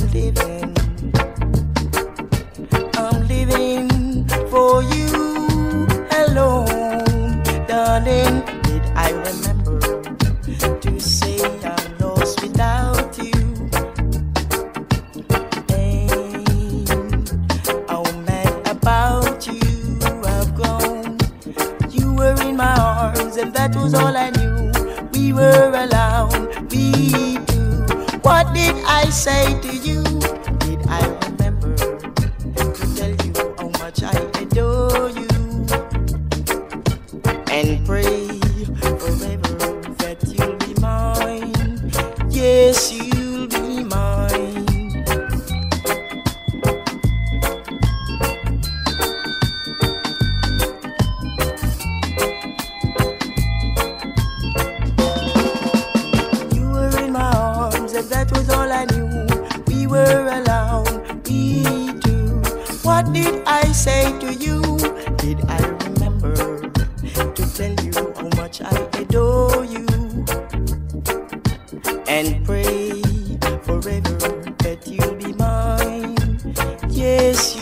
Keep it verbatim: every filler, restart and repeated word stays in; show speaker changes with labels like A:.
A: living. I'm living for you alone, darling. Did I remember to say I'm lost without you? And how mad about you I've grown. You were in my arms and that was all I knew. We were alone, we two. What did I say to you? Did I remember to tell you how much I adore you and pray forever that you'll be mine? Yes, you'll be mine. You were in my arms and that was all I knew. We were alone, we two. What did I say to you? Did I remember to tell you how much I adore you and pray forever that you'll be mine? Yes,